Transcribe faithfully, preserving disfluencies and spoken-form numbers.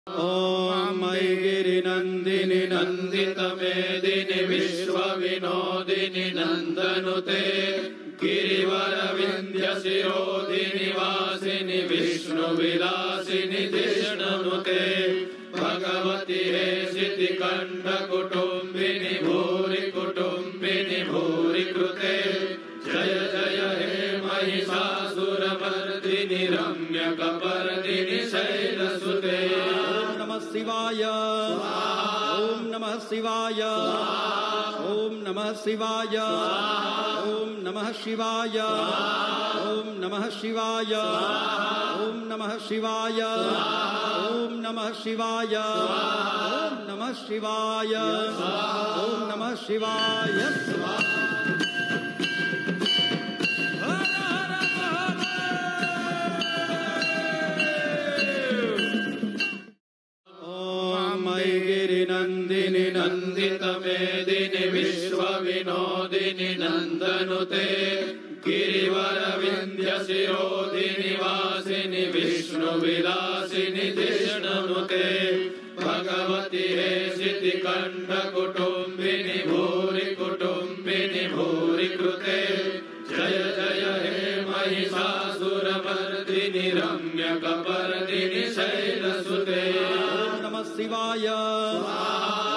ॐ मयि गिरिनन्दिनि नन्दितमेदिनि विश्वविनोदिनि नन्दनुते गिरिवरविन्ध्यशिरोधिनि वासिनि विष्णुविलासिनि जिष्णुनुते भगवति हेशिति कण्ठकुटुम्बिनि भूरि कुटुम्बिनि भूरि कृते जय जय हे महिषासुरमर्दिनि रम्यकपर्दिनि शैलसुते। ॐ नमः शिवाय ॐ नमः शिवाय ॐ नमः शिवाय ॐ नमः शिवाय ॐ नमः शिवाय ॐ नमः शिवाय ॐ नमः शिवाय ॐ नमः शिवाय ॐ नमः शिवाय। मयि गिरिनन्दिनि नन्दितमेदिनि विश्वविनोदिनि नन्दनुते गिरिवरविन्ध्यशिरोधिनि वासिनि विष्णुविलासिनि जिष्णुनुते भगवति हेशिति कण्ठकुटुम्बिनि भूरि कुटुम्बिनि भूरि कृते जय जय हे महिषासुरमर्दिनि रम्यकपर्दिनि शैलसुते। ॐ नमः शिवाय